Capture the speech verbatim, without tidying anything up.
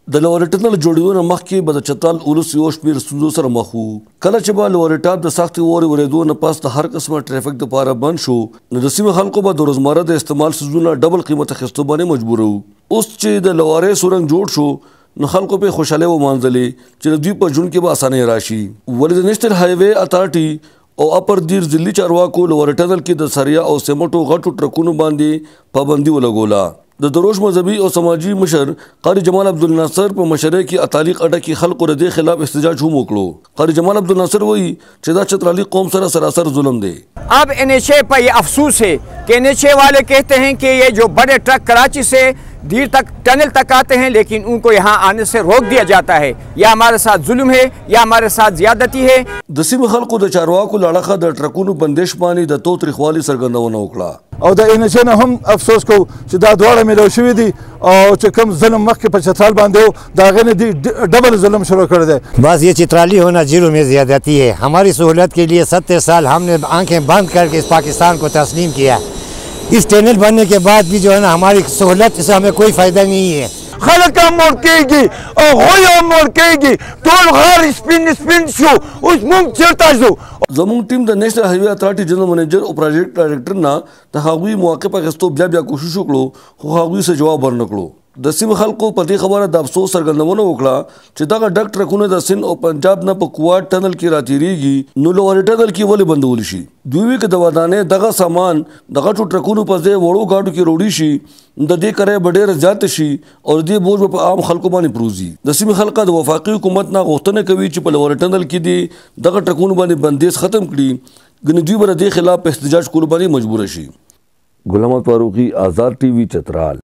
د لوري ټنل جوړیدو مخکې به د چترال اولس یو شمېر ستونزو سره مخ وو. کله چې به لوري ټاپ د سختې اورې ورېدو نه پس د هر قسمه ټریفک دپاره بند شو نو د سیمې خلکو به د روزمره د استعمال څیزونه ډبل قیمت اخیستو باندې مجبور وو. اوس چې د لوري سورنګ جوړ شو نو خلکو په خوشحالۍ ومانځلې چې د دوی په ژوند کې به اسانۍ راشي. ولې د نیشنل هایوے اتھارټي او اپر دیر ضلعي چارواکو لوري ټنل کې د سریا او سیمټو غټو ټرکونو باندې پابندي ولګوله. د دروش مذهبي او سماجی مشر قاری جمال عبدالناصر په مشرۍ کې اتالیق اډه کې خلکو د دې خلاف احتجاج هم وکړو. قاری جمال عبدالناصر وایي چې دا چترالی قوم سره سراسر ظلم دی. अब N H A पर ये अफसोस है कि एन एच ए वाले कहते हैं कि ये जो बड़े ट्रक कराची से दीर तक टनल तक आते हैं लेकिन उनको यहाँ आने से रोक दिया जाता है. या हमारे साथ जुल्म है या हमारे साथ ज्यादती है. د سیمې خلکو د چارواکو له اړخه د ټرکونو بندش باندې د تاوتریخوالي څرګندونه وکړه. او د ان ایچ نه هم افسوس کو چې دا دواړه ملو شوي دي او چې کوم ظلم مخکې په چترال باندې و دا غنه دي ډبل ظلم شروع کړی دی. بس یہ چترالی ہونا جیرو میں زیادتی ہے. ہماری سہولت کے لیے ستر سال ہم نے آنکھیں بند کر کے اس پاکستان کو تسلیم کیا. اس ٹینل بننے کے بعد بھی جو ہے نا ہماری سہولت سے ہمیں کوئی فائدہ نہیں ہے. خلک هم ورکېږي او غوی هم ورکېږي ټول غار سپین سپین شو. اوس موږ چېرته ځو؟ زموږ ټیم د نیشنل هایوے اتھارټي جنرال منیجر او پروجیکټ ډایرکټر نه د هغوی موقع په اخیستو بیا بیا کوشش وکړو خو هغوی څه جواب ورنه کړو. د سیمې خلکو په دې خبره د افسوس څرګندونه وکړه چې دغه ډک ټرکونه د سند او پنجاب نه په کوواټ ټنل کې راتېرېږي نو لوري ټنل کې ولې بندول شي؟ دوی وایي که د ودانۍ دغه سامان د غټو ټرکونو په ځای وړو ګاډو کې وروړي شي د دې کرایه به ډېره زیاته شي او د دې بوج به په عام خلکو باندې پروزي. د سیمې خلکه د وفاقي حکومت نه غوښتنه کوي چې په لوري ټنل کې دې دغه ټرکونو باندې بندیز ختم کړي ګنې دوی به د دې خلاف احتجاج کولو باندې مجبوره شي. غلام فاروقي، آزاد ټي وي، چترال.